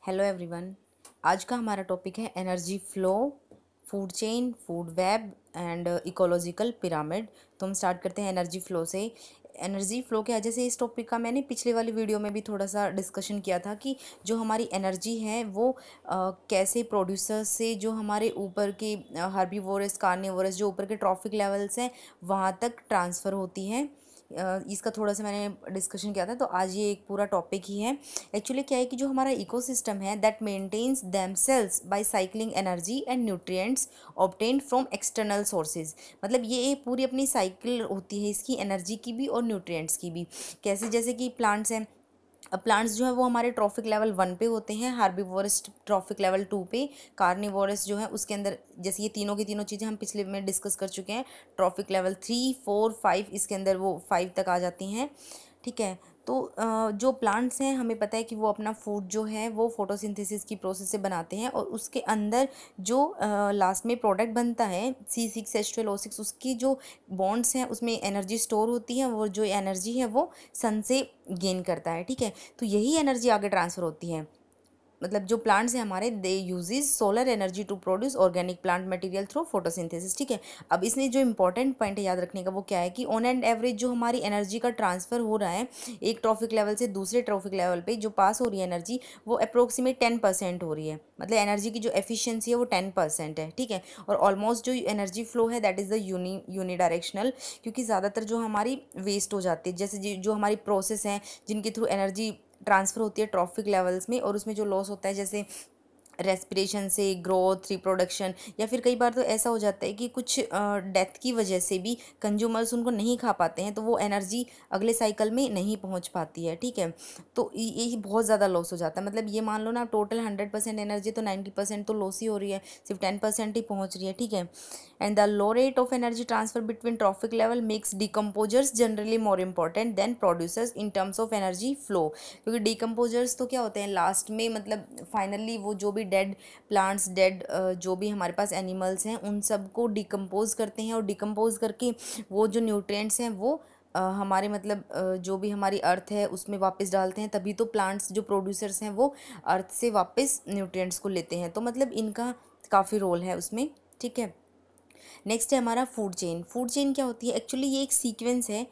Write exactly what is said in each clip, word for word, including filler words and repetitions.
Hello everyone. आज का हमारा टॉपिक है energy flow, food chain, food web and ecological pyramid. तो हम स्टार्ट करते हैं एनर्जी फ्लो से। एनर्जी फ्लो के वजह से इस टॉपिक का मैंने पिछले वाली वीडियो में भी थोड़ा सा डिस्कशन किया था कि जो हमारी एनर्जी है वो अ, कैसे प्रोड्यूसर से जो हमारे ऊपर के हर्बीवोरस कार्निवोरस जो ऊपर के ट्रॉफिक लेवल्स हैं वहाँ तक ट्रांसफ़र होती हैं। अ, इसका थोड़ा सा मैंने डिस्कशन किया था, तो आज ये एक पूरा टॉपिक ही है। एक्चुअली क्या है कि जो हमारा इकोसिस्टम है that maintains themselves by cycling energy and nutrients obtained from external sources. मतलब ये पूरी अपनी साइकिल होती है इसकी, एनर्जी की भी और न्यूट्रिएंट्स की भी। कैसे? जैसे कि प्लांट्स हैं, अब प्लांट्स जो है वो हमारे ट्रॉफिक लेवल वन पे होते हैं, हार्बीवोरस ट्रॉफिक लेवल टू पे, कार्निवोरस जो है उसके अंदर, जैसे ये तीनों की तीनों चीज़ें हम पिछले में डिस्कस कर चुके हैं, trophic level three four five, इसके अंदर वो फाइव तक आ जाती हैं। ठीक है। तो अ, जो प्लांट्स हैं हमें पता है कि वो अपना फूड जो है वो फोटोसिंथेसिस की प्रोसेस से बनाते हैं, और उसके अंदर जो लास्ट में प्रोडक्ट बनता है C six H twelve O six, उसकी जो बॉन्ड्स हैं उसमें एनर्जी स्टोर होती है, वो जो एनर्जी है वो सन से गेन करता है। ठीक है। तो यही एनर्जी आगे ट्रांसफ़र होती है। मतलब जो प्लांट्स हैं हमारे, they uses solar energy to produce organic plant material through photosynthesis. ठीक है। अब इसमें जो इंपॉर्टेंट पॉइंट है याद रखने का वो क्या है कि ऑन एंड एवरेज जो हमारी एनर्जी का ट्रांसफ़र हो रहा है एक ट्रॉफिक लेवल से दूसरे ट्रॉफिक लेवल पे जो पास हो रही है एनर्जी, वो अप्रोक्सीमेट टेन परसेंट हो रही है। मतलब एनर्जी की जो एफिशिएंसी है वो टेन परसेंट है। ठीक है। और ऑलमोस्ट जो एनर्जी फ्लो है that is the uni unidirectional, क्योंकि ज़्यादातर जो हमारी वेस्ट हो जाती है, जैसे जो जो हमारी प्रोसेस हैं जिनके थ्रू एनर्जी ट्रांसफ़र होती है ट्रॉफिक लेवल्स में, और उसमें जो लॉस होता है जैसे रेस्पिरेशन से, ग्रोथ, रिप्रोडक्शन, या फिर कई बार तो ऐसा हो जाता है कि कुछ डेथ की वजह से भी कंज्यूमर्स उनको नहीं खा पाते हैं, तो वो एनर्जी अगले साइकिल में नहीं पहुंच पाती है। ठीक है। तो ये ये बहुत ज़्यादा लॉस हो जाता है। मतलब ये मान लो ना, टोटल हंड्रेड परसेंट एनर्जी तो नाइन्टी परसेंट तो लॉस ही हो रही है, सिर्फ टेन परसेंट ही पहुँच रही है। ठीक है। And the low rate of energy transfer between trophic level makes decomposers generally more important than producers in terms of energy flow. क्योंकि डिकम्पोजर्स तो क्या होते हैं लास्ट में, मतलब फाइनली वो जो भी डेड प्लांट्स, डेड जो भी हमारे पास एनिमल्स हैं उन सबको डिकम्पोज करते हैं, और डिकम्पोज करके वो जो न्यूट्रिएंट्स हैं वो अ, हमारे मतलब अ, जो भी हमारी अर्थ है उसमें वापस डालते हैं, तभी तो प्लांट्स जो प्रोड्यूसर्स हैं वो अर्थ से वापस न्यूट्रिएंट्स को लेते हैं। तो मतलब इनका काफ़ी रोल है उसमें। ठीक है। नेक्स्ट है हमारा फूड चेन। फूड चेन क्या होती है? एक्चुअली ये एक सीक्वेंस है।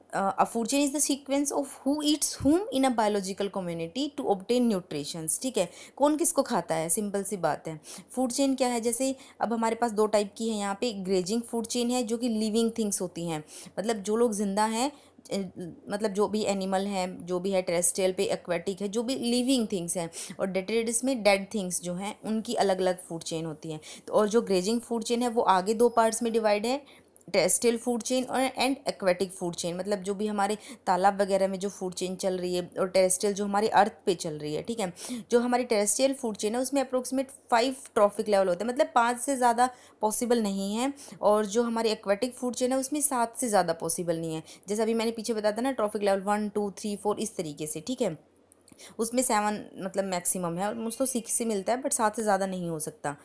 A food chain is the sequence of who eats whom in a biological community to obtain nutritions. ठीक है। कौन किसको खाता है, सिंपल सी बात है। फूड चेन क्या है? जैसे अब हमारे पास दो टाइप की है यहाँ पे। ग्रेजिंग फूड चेन है जो कि लिविंग थिंग्स होती हैं, मतलब जो लोग जिंदा हैं, अ, मतलब जो भी एनिमल है, जो भी है टेरेस्ट्रियल पे, एक्वेटिक है, जो भी लिविंग थिंग्स हैं। और डेट्रिटिस में डेड थिंग्स जो हैं उनकी अलग अलग फूड चेन होती है। तो और जो ग्रेजिंग फूड चेन है वो आगे दो पार्ट्स में डिवाइड है, टेरेस्ट्रियल फूड चेन और एंड एक्वेटिक फूड चेन। मतलब जो भी हमारे तालाब वगैरह में जो फूड चेन चल रही है, और टेरेस्ट्रियल जो हमारी अर्थ पे चल रही है। ठीक है। जो हमारी टेरेस्ट्रियल फूड चेन है उसमें अप्रोक्सीमेट फाइव ट्रॉफिक लेवल होते हैं, मतलब पाँच से ज़्यादा पॉसिबल नहीं है। और जो हमारी एक्वेटिक फूड चेन है उसमें सात से ज़्यादा पॉसिबल नहीं है। जैसे अभी मैंने पीछे बताया था ना, trophic level one two three four, इस तरीके से। ठीक है। उसमें सेवन मतलब मैक्सिमम है, और मुझे तो सिक्स से मिलता है, बट सात से ज़्यादा नहीं हो सकता।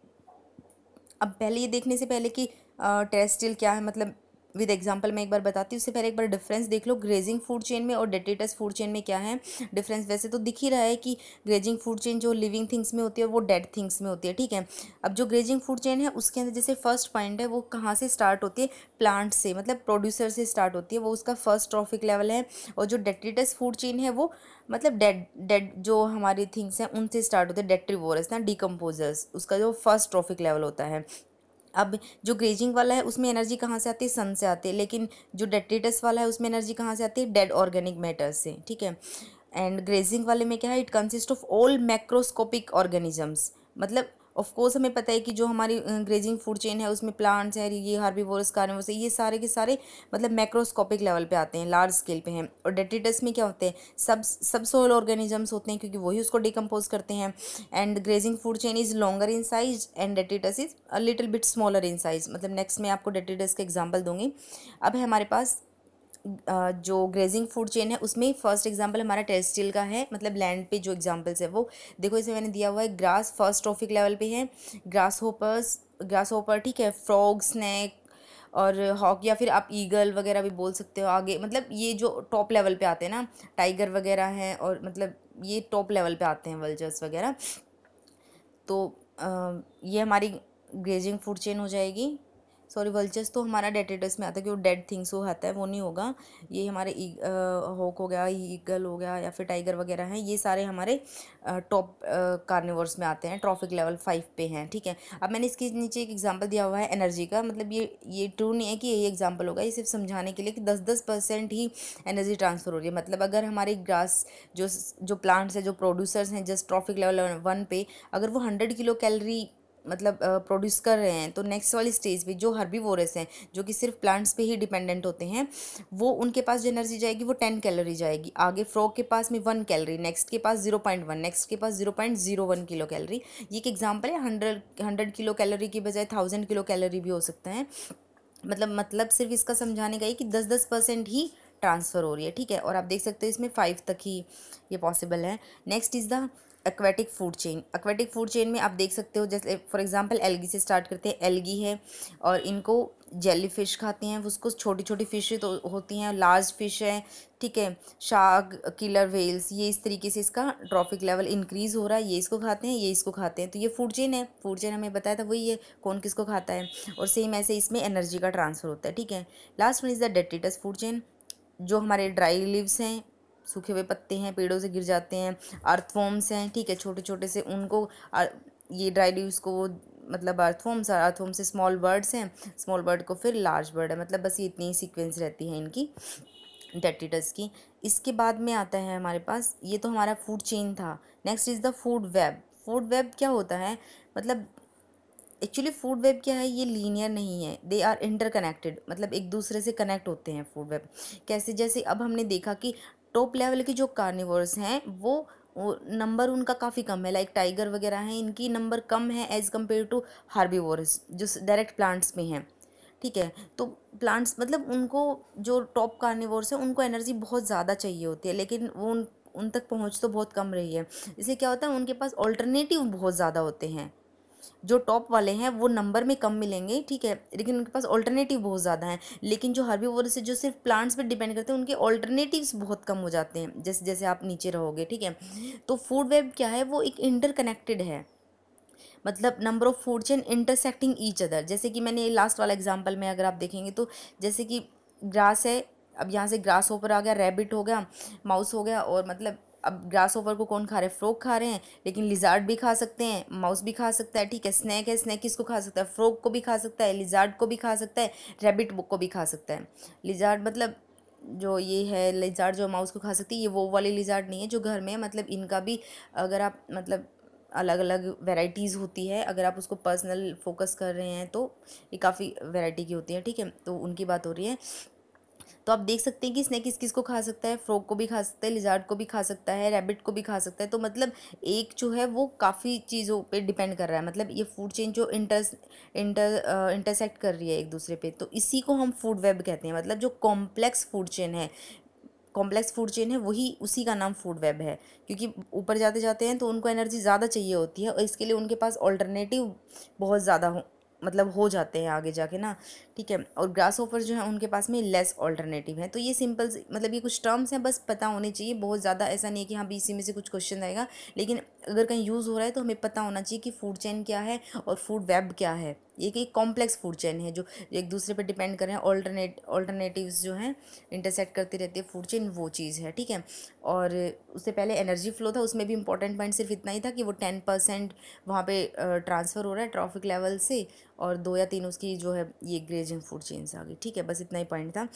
अब पहले ये देखने से पहले कि टेरेस्ट्रियल क्या है, मतलब विद एग्जांपल मैं एक बार बताती हूँ, उससे पहले एक बार डिफरेंस देख लो ग्रेजिंग फूड चेन में और डेट्रिटस फूड चेन में क्या है डिफरेंस। वैसे तो दिख ही रहा है कि ग्रेजिंग फूड चेन जो लिविंग थिंग्स में होती है वो डेड थिंग्स में होती है। ठीक है। अब जो ग्रेजिंग फूड चेन है उसके अंदर जैसे फर्स्ट पॉइंट है वो कहाँ से स्टार्ट होती है? प्लांट से, मतलब प्रोड्यूसर से स्टार्ट होती है, वो उसका फर्स्ट ट्रॉफिक लेवल है। और जो डेट्रिटस फूड चेन है वो मतलब डेड डेड जो हमारी थिंग्स हैं उनसे स्टार्ट होते हैं, डेट्रीवोरस ना, डिकम्पोजर्स, उसका जो फर्स्ट ट्रॉफिक लेवल होता है। अब जो ग्रेजिंग वाला है उसमें एनर्जी कहाँ से आती है? सन से आती है। लेकिन जो डेट्रिटस वाला है उसमें एनर्जी कहाँ से आती है? डेड ऑर्गेनिक मैटर से। ठीक है। एंड ग्रेजिंग वाले में क्या है? It consist of all macroscopic organisms. मतलब ऑफ कोर्स हमें पता है कि जो हमारी ग्रेजिंग फूड चेन है उसमें प्लांट्स हैं, ये हार्बीवोरस, कार्निवोरस, ये सारे के सारे मतलब मैक्रोस्कोपिक लेवल पे आते हैं, लार्ज स्केल पे हैं। और डेट्रिटस में क्या होते हैं? सब सब सोल ऑर्गेनिजम्स होते हैं, क्योंकि वही उसको डिकम्पोज करते हैं। And grazing food chain is longer in size and detritus is a little bit smaller in size. मतलब नेक्स्ट में आपको डेट्रिटस का एग्जाम्पल दूंगी। अब है हमारे पास अ, जो ग्रेजिंग फूड चेन है उसमें फर्स्ट एग्जांपल हमारा टेरेस्ट्रियल का है, मतलब लैंड पे जो एग्जांपल्स है वो देखो, इसे मैंने दिया हुआ है। ग्रास फर्स्ट ट्रॉफिक लेवल पे है, ग्रास होपर्स, ग्रास होपर। ठीक है। फ्रॉग, स्नैक, और हॉक या फिर आप ईगल वगैरह भी बोल सकते हो आगे, मतलब ये जो टॉप लेवल पे आते हैं ना, टाइगर वगैरह हैं, और मतलब ये टॉप लेवल पे आते हैं वल्चर्स वगैरह। तो अ, ये हमारी ग्रेजिंग फूड चेन हो जाएगी। सॉरी, वल्चर्स तो हमारा डेट्रिटस में आता है, कि वो डेड थिंग्स वो आता है, वो नहीं होगा। ये हमारे हॉक हो गया, ईगल हो गया, या फिर टाइगर वगैरह हैं, ये सारे हमारे टॉप कार्निवोर्स में आते हैं, ट्रॉफिक लेवल फाइव पे हैं, ठीक है। अब मैंने इसके नीचे एक एग्जांपल दिया हुआ है एनर्जी का, मतलब ये ये ट्रू नहीं है कि यही एग्जांपल होगा, ये सिर्फ समझाने के लिए कि दस दस परसेंट ही एनर्जी ट्रांसफर हो रही है। मतलब अगर हमारे ग्रास जो जो प्लांट्स हैं, जो प्रोड्यूसर्स हैं जस्ट ट्रॉफिक लेवल वन पे, अगर वो हंड्रेड किलो कैलोरी मतलब प्रोड्यूस कर रहे हैं, तो नेक्स्ट वाली स्टेज पे जो हर्बीवोरस हैं, जो कि सिर्फ प्लांट्स पे ही डिपेंडेंट होते हैं, वो उनके पास जो एनर्जी जाएगी वो टेन कैलोरी जाएगी। आगे फ्रॉग के पास में वन कैलोरी, नेक्स्ट के पास जीरो पॉइंट वन, नेक्स्ट के पास zero point zero one kilo calorie. ये एक एग्जाम्पल है, हंड्रेड हंड्रेड किलो कैलोरी की बजाय थाउजेंड किलो कैलोरी भी हो सकता है। मतलब मतलब सिर्फ इसका समझाने का ही कि दस दस परसेंट ही ट्रांसफ़र हो रही है, ठीक है। और आप देख सकते हो इसमें फाइव तक ही ये पॉसिबल है। Next is the aquatic food chain. Aquatic food chain में आप देख सकते हो, जैसे फॉर एग्जांपल एल्गी से स्टार्ट करते हैं। एल्गी है और इनको जेली फिश खाते हैं, उसको छोटी छोटी फिश तो होती हैं, लार्ज फिश है, ठीक है। शार्क, किलर व्हेल्स, ये इस तरीके से इसका ट्रॉफिक लेवल इंक्रीज़ हो रहा है, ये इसको खाते हैं, ये इसको खाते हैं। तो ये फूड चेन है, फूड चेन हमें बताया था वही है, कौन किसको खाता है। और सेम ऐसे इसमें एनर्जी का ट्रांसफ़र होता है, ठीक है। Last one is the detritus food chain, जो हमारे ड्राई लीव्स हैं, सूखे हुए पत्ते हैं, पेड़ों से गिर जाते हैं, अर्थवॉर्म्स हैं, ठीक है, छोटे छोटे से, उनको ये ड्राई लीव्स को वो मतलब अर्थवॉर्म्स, और अर्थवॉर्म से स्मॉल बर्ड्स हैं, स्मॉल बर्ड को फिर लार्ज बर्ड है। मतलब बस ये इतनी ही सीक्वेंस रहती है इनकी डेट्रिटस की। इसके बाद में आता है हमारे पास, ये तो हमारा फूड चेन था। Next is the food web. Food web क्या होता है, मतलब एक्चुअली फूड वेब क्या है, ये लीनियर नहीं है, दे आर इंटरकनेक्टेड, मतलब एक दूसरे से कनेक्ट होते हैं फूड वेब। कैसे, जैसे अब हमने देखा कि टॉप लेवल के जो कार्निवोर्स हैं वो वो नंबर उनका काफ़ी कम है, लाइक टाइगर वगैरह हैं, इनकी नंबर कम है एज़ कम्पेयर टू हार्बीवोरस जो डायरेक्ट प्लांट्स में हैं, ठीक है। तो प्लांट्स मतलब उनको, जो टॉप कार्निवोर्स हैं उनको एनर्जी बहुत ज़्यादा चाहिए होती है, लेकिन वो उन उन तक पहुँच तो बहुत कम रही है। इससे क्या होता है, उनके पास ऑल्टरनेटिव बहुत ज़्यादा होते हैं। जो टॉप वाले हैं वो नंबर में कम मिलेंगे, ठीक है, लेकिन उनके पास ऑल्टरनेटिव बहुत ज़्यादा हैं। लेकिन जो हर्बीवोरस से जो सिर्फ प्लांट्स पे डिपेंड करते हैं, उनके ऑल्टरनेटिव्स बहुत कम हो जाते हैं, जैसे जैसे आप नीचे रहोगे, ठीक है। तो फूड वेब क्या है, वो एक इंटरकनेक्टेड है, मतलब number of food chain intersecting each other. जैसे कि मैंने लास्ट वाला एग्जाम्पल में अगर आप देखेंगे तो, जैसे कि ग्रास है, अब यहाँ से ग्रास होपर आ गया, रैबिट हो गया, माउस हो गया, और मतलब अब ग्रास ओवर को कौन खा रहे हैं, फ्रॉग खा रहे हैं, लेकिन लिजार्ड भी खा सकते हैं, माउस भी खा सकता है, ठीक है। स्नैक है, स्नैक किसको खा सकता है, फ्रॉग को भी खा सकता है, लिजार्ड को भी खा सकता है, रैबिट को भी खा सकता है। लिजार्ड मतलब जो ये है, लिजार्ड जो माउस को खा सकती है, ये वो वाली लिजार्ड नहीं है जो घर में है, मतलब इनका भी अगर आप मतलब अलग अलग वैरायटीज़ होती है, अगर आप उसको पर्सनल फोकस कर रहे हैं तो ये काफ़ी वैरायटी की होती है, ठीक है। तो उनकी बात हो रही है। तो आप देख सकते हैं कि स्नेक किस किस को खा सकता है, फ्रॉग को भी खा सकता है, लिजार्ड को भी खा सकता है, रैबिट को भी खा सकता है। तो मतलब एक जो है वो काफ़ी चीज़ों पे डिपेंड कर रहा है, मतलब ये फूड चेन जो इंटर इंटर इंटरसेक्ट कर रही है एक दूसरे पे, तो इसी को हम फूड वेब कहते हैं। मतलब जो कॉम्प्लेक्स फूड चेन है, कॉम्प्लेक्स फूड चेन है, वही उसी का नाम फूड वेब है, क्योंकि ऊपर जाते जाते हैं तो उनको एनर्जी ज़्यादा चाहिए होती है, और इसके लिए उनके पास ऑल्टरनेटिव बहुत ज़्यादा हो मतलब हो जाते हैं आगे जाके ना, ठीक है। और ग्रास होपर जो है उनके पास में लेस ऑल्टरनेटिव है। तो ये सिंपल मतलब ये कुछ टर्म्स हैं, बस पता होने चाहिए, बहुत ज़्यादा ऐसा नहीं है कि हाँ भी इसी में से कुछ क्वेश्चन आएगा, लेकिन अगर कहीं यूज़ हो रहा है तो हमें पता होना चाहिए कि फूड चेन क्या है और फूड वेब क्या है। ये एक कॉम्प्लेक्स फूड चेन है जो एक दूसरे पे डिपेंड कर रहे हैं, ऑल्टरनेट ऑल्टरनेटिव्स जो हैं इंटरसेक्ट करती रहती है फूड चेन, वो चीज़ है, ठीक है। और उससे पहले एनर्जी फ्लो था, उसमें भी इंपॉर्टेंट पॉइंट सिर्फ इतना ही था कि वो टेन परसेंट वहाँ पे ट्रांसफ़र हो रहा है ट्रॉफिक लेवल से, और दो या तीन उसकी जो है ये ग्रेजिंग फूड चेन से आ गई, ठीक है। बस इतना ही पॉइंट था।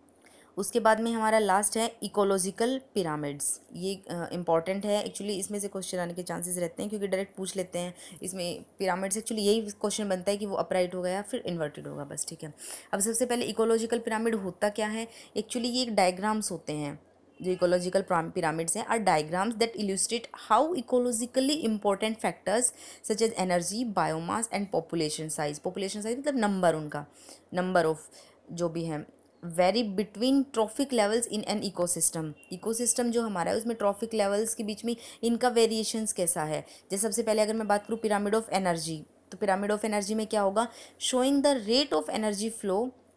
उसके बाद में हमारा लास्ट है इकोलॉजिकल पिरामिड्स। ये इंपॉर्टेंट है एक्चुअली, इसमें से क्वेश्चन आने के चांसेस रहते हैं क्योंकि डायरेक्ट पूछ लेते हैं इसमें पिरामिड्स। एक्चुअली यही क्वेश्चन बनता है कि वो अपराइट होगा या फिर इन्वर्टेड होगा, बस, ठीक है। अब सबसे पहले इकोलॉजिकल पिरामिड होता क्या है, एक्चुअली ये एक डायग्राम्स होते हैं। जो इकोलॉजिकल पिरामिड्स हैं are diagrams that illustrate how ecologically important factors such as energy, biomass and population size. Population size मतलब नंबर, उनका नंबर ऑफ जो भी है, vary between trophic levels in an ecosystem. Ecosystem जो हमारा है उसमें ट्रॉफिक लेवल्स के बीच में इनका वेरिएशंस कैसा है। जैसे सबसे पहले अगर मैं बात करूँ पिरामिड ऑफ एनर्जी, तो पिरामिड ऑफ एनर्जी में क्या होगा, showing the rate of energy flow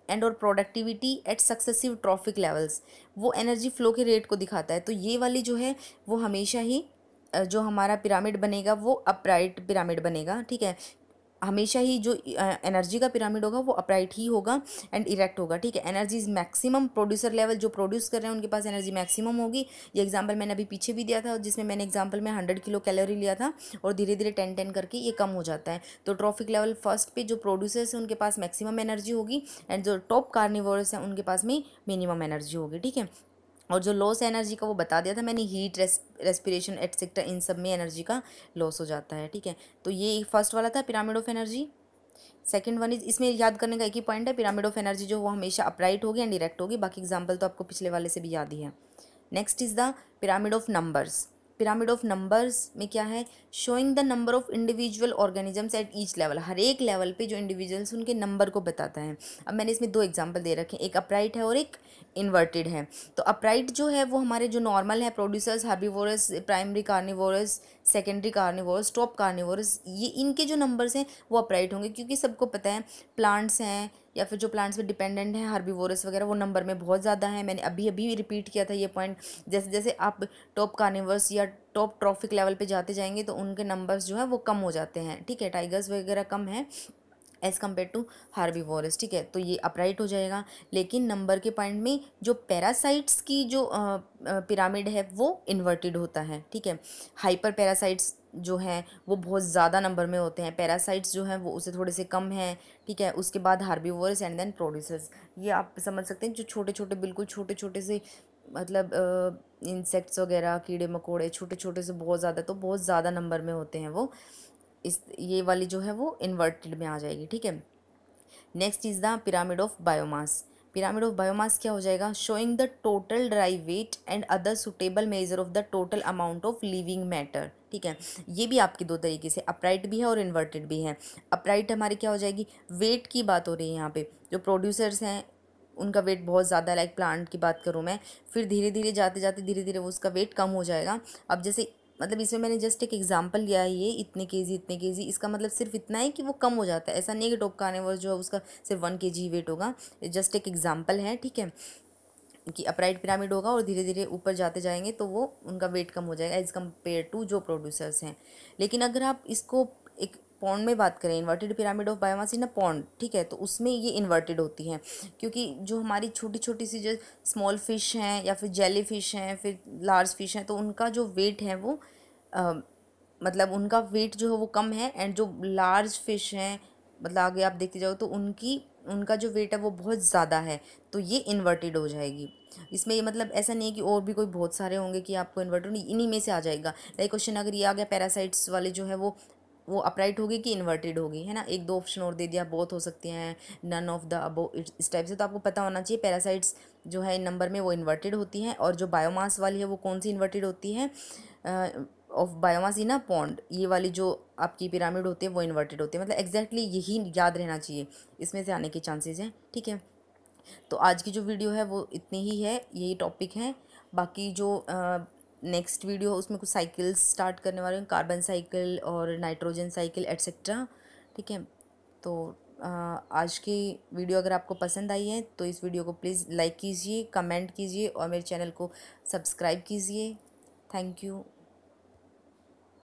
and और productivity at successive trophic levels, वो एनर्जी फ्लो के रेट को दिखाता है। तो ये वाली जो है वो हमेशा ही अ, जो हमारा पिरामिड बनेगा वो अपराइट पिरामिड बनेगा, ठीक है। हमेशा ही जो एनर्जी का पिरामिड होगा वो अपराइट ही होगा एंड इरेक्ट होगा, ठीक है। Energy is maximum, producer level जो प्रोड्यूस कर रहे हैं उनके पास एनर्जी मैक्सिमम होगी। ये एग्जांपल मैंने अभी पीछे भी दिया था, जिसमें मैंने एग्जांपल में हंड्रेड किलो कैलोरी लिया था और धीरे धीरे टेन टेन करके ये कम हो जाता है। तो ट्रॉफिक लेवल फर्स्ट पे जो प्रोड्यूसर्स हैं उनके पास मैक्सिमम एनर्जी होगी एंड जो टॉप कार्निवोरस हैं उनके पास में मिनिमम एनर्जी होगी, ठीक है। और जो लॉस एनर्जी का वो बता दिया था मैंने, हीट, रेस रेस्पिरेशन एटसेट्रा, इन सब में एनर्जी का लॉस हो जाता है, ठीक है। तो ये फर्स्ट वाला था pyramid of energy. Second one is, इसमें याद करने का एक ही पॉइंट है, पिरामिड ऑफ एनर्जी जो वो हमेशा अपराइट होगी एंड डायरेक्ट होगी। बाकी एग्जांपल तो आपको पिछले वाले से भी याद ही है। Next is the pyramid of numbers. Pyramid of numbers में क्या है, showing the number of individual organisms at each level, हर एक लेवल पे जो इंडिविजुअल्स उनके नंबर को बताता है। अब मैंने इसमें दो एग्जांपल दे रखे हैं, एक अपराइट है और एक इन्वर्टेड है। तो अपराइट जो है वो हमारे जो नॉर्मल है, producers, herbivorous, primary carnivorous, secondary carnivorous, top carnivorous, ये इनके जो नंबर्स हैं वो अपराइट होंगे, क्योंकि सबको पता है प्लांट्स हैं या फिर जो प्लांट्स पे डिपेंडेंट हैं हर्बीवोरस वगैरह, वो नंबर में बहुत ज़्यादा है। मैंने अभी अभी रिपीट किया था ये पॉइंट। जैसे जैसे आप टॉप कार्निवर्स या टॉप ट्रॉफिक लेवल पे जाते जाएंगे तो उनके नंबर्स जो है वो कम हो जाते हैं, ठीक है। टाइगर्स वगैरह कम है एज़ कम्पेयर टू हार्बीवोरस, ठीक है। तो ये अपराइट हो जाएगा। लेकिन नंबर के पॉइंट में जो पैरासाइट्स की जो पिरामिड है वो इन्वर्टेड होता है, ठीक है। हाइपर पैरासाइट्स जो हैं वो बहुत ज़्यादा नंबर में होते हैं, पैरासाइट्स जो हैं वो उससे थोड़े से कम हैं, ठीक है। उसके बाद हार्बीवोरस एंड देन प्रोड्यूसर्स। ये आप समझ सकते हैं जो छोटे छोटे, बिल्कुल छोटे छोटे से, मतलब इंसेक्ट्स वगैरह, कीड़े मकोड़े, छोटे छोटे से बहुत ज़्यादा, तो बहुत ज़्यादा नंबर में होते हैं वो। इस ये वाली जो है वो इन्वर्टेड में आ जाएगी, ठीक है। Next is the pyramid of biomass. Pyramid of biomass क्या हो जाएगा, showing the total dry weight and other suitable measure of the total amount of living matter, ठीक है। ये भी आपकी दो तरीके से, अपराइट भी है और इन्वर्टेड भी है। अपराइट हमारी क्या हो जाएगी, वेट की बात हो रही है यहाँ पे, जो प्रोड्यूसर्स हैं उनका वेट बहुत ज़्यादा, लाइक प्लांट की बात करूँ मैं, फिर धीरे धीरे जाते जाते धीरे धीरे वो उसका वेट कम हो जाएगा। अब जैसे, मतलब इसमें मैंने जस्ट एक एग्जांपल लिया है, ये इतने केजी इतने केजी, इसका मतलब सिर्फ इतना है कि वो कम हो जाता है। ऐसा नहीं है कि टॉप कार्निवोरस जो है उसका सिर्फ वन केजी ही वेट होगा, जस्ट एक एग्जांपल है, ठीक है। कि अपराइट पिरामिड होगा और धीरे धीरे ऊपर जाते जाएंगे तो वो उनका वेट कम हो जाएगा एज कम्पेयर टू जो प्रोड्यूसर्स हैं। लेकिन अगर आप इसको एक पॉन्ड में बात करें, inverted pyramid of biomass in a pond, ठीक है, तो उसमें ये इन्वर्टेड होती हैं, क्योंकि जो हमारी छोटी छोटी सी जो स्मॉल फिश हैं या फिर जेली फिश हैं, फिर लार्ज फिश हैं, तो उनका जो वेट है वो अ, मतलब उनका वेट जो है वो कम है। एंड जो लार्ज फिश हैं, मतलब आगे आप देखते जाओ तो उनकी उनका जो वेट है वो बहुत ज़्यादा है, तो ये इन्वर्टेड हो जाएगी। इसमें ये मतलब ऐसा नहीं है कि और भी कोई बहुत सारे होंगे कि आपको इन्वर्टेड नहीं, इन्हीं में से आ जाएगा। लाइक क्वेश्चन अगर ये आ गया पैरासाइट्स वाले जो है वो वो अपराइट होगी कि इन्वर्टेड होगी, है ना। एक दो ऑप्शन और दे दिया, बहुत हो सकती हैं, नन ऑफ द अबो, इस टाइप से। तो आपको पता होना चाहिए पैरासाइट्स जो है इन नंबर में वो इन्वर्टेड होती हैं, और जो बायोमास वाली है वो कौन सी इन्वर्टेड होती है, of biomass in a pond, ये वाली जो आपकी पिरामिड होती है वो इन्वर्टेड होती है। मतलब एग्जैक्टली यही याद रहना चाहिए, इसमें से आने के चांसेस हैं, ठीक है। तो आज की जो वीडियो है वो इतनी ही है, यही टॉपिक है। बाकी जो नेक्स्ट वीडियो है उसमें कुछ साइकिल्स स्टार्ट करने वाले हैं, कार्बन साइकिल और नाइट्रोजन साइकिल एट्सेट्रा, ठीक है। तो अ, आज की वीडियो अगर आपको पसंद आई है तो इस वीडियो को प्लीज़ लाइक कीजिए, कमेंट कीजिए और मेरे चैनल को सब्सक्राइब कीजिए। Thank you.